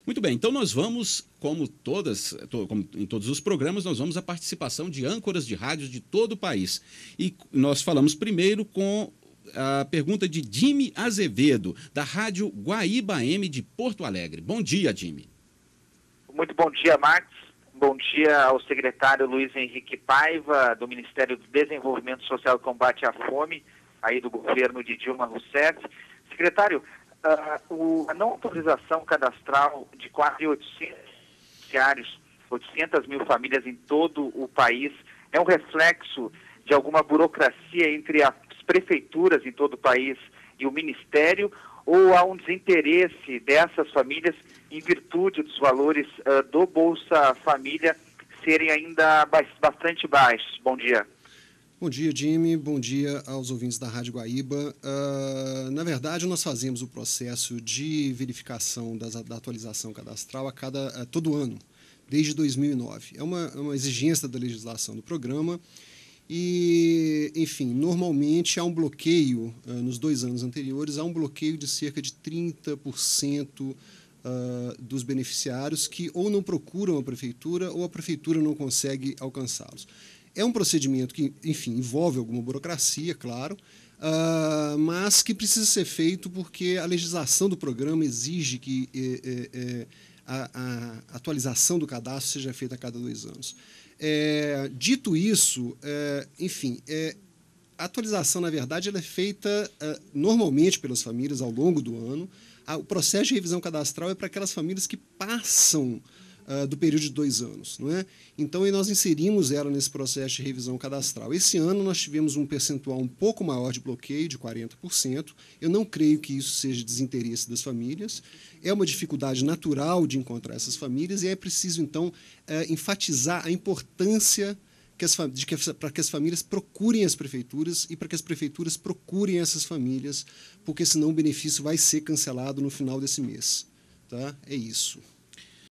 Muito bem, então nós vamos, como em todos os programas, nós vamos à participação de âncoras de rádios de todo o país. E nós falamos primeiro com a pergunta de Jimmy Azevedo, da Rádio Guaíba M de Porto Alegre. Bom dia, Jimmy. Muito bom dia, Marcos. Bom dia ao secretário Luiz Henrique Paiva, do Ministério do Desenvolvimento Social e Combate à Fome, aí do governo de Dilma Rousseff. Secretário, a não autorização cadastral de quase 800 mil famílias em todo o país é um reflexo de alguma burocracia entre as prefeituras em todo o país e o Ministério, ou há um desinteresse dessas famílias em virtude dos valores do Bolsa Família serem ainda bastante baixos? Bom dia. Bom dia, Jimmy. Bom dia aos ouvintes da Rádio Guaíba. Na verdade, nós fazemos o processo de verificação da atualização cadastral todo ano, desde 2009. É uma exigência da legislação do programa e, enfim, normalmente há um bloqueio, nos 2 anos anteriores, há um bloqueio de cerca de 30% dos beneficiários que ou não procuram a prefeitura ou a prefeitura não consegue alcançá-los. É um procedimento que, enfim, envolve alguma burocracia, claro, mas que precisa ser feito porque a legislação do programa exige que a atualização do cadastro seja feita a cada 2 anos. Dito isso, enfim, a atualização, na verdade, ela é feita normalmente pelas famílias ao longo do ano. O processo de revisão cadastral é para aquelas famílias que passam do período de 2 anos, não é? Então, nós inserimos ela nesse processo de revisão cadastral. Esse ano, nós tivemos um percentual um pouco maior de bloqueio, de 40%. Eu não creio que isso seja desinteresse das famílias. É uma dificuldade natural de encontrar essas famílias e é preciso, então, enfatizar a importância para que as famílias procurem as prefeituras e para que as prefeituras procurem essas famílias, porque senão o benefício vai ser cancelado no final desse mês. Tá? É isso.